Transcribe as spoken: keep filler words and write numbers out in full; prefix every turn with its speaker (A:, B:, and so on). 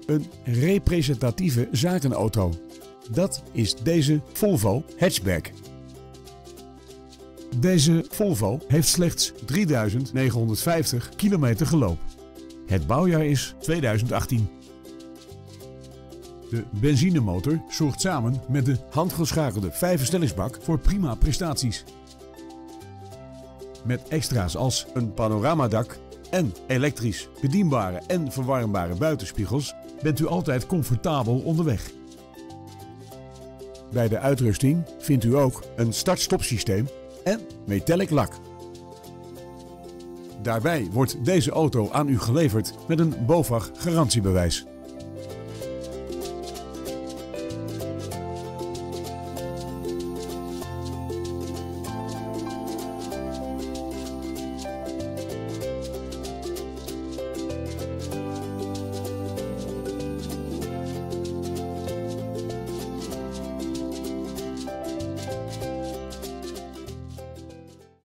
A: een representatieve zakenauto. Dat is deze Volvo hatchback. Deze Volvo heeft slechts drieduizend negenhonderdvijftig kilometer gelopen. Het bouwjaar is tweeduizend achttien. De benzinemotor zorgt samen met de handgeschakelde vijfversnellingsbak voor prima prestaties. Met extra's als een panoramadak en elektrisch bedienbare en verwarmbare buitenspiegels bent u altijd comfortabel onderweg. Bij de uitrusting vindt u ook een start-stop systeem en metallic lak. Daarbij wordt deze auto aan u geleverd met een BOVAG garantiebewijs.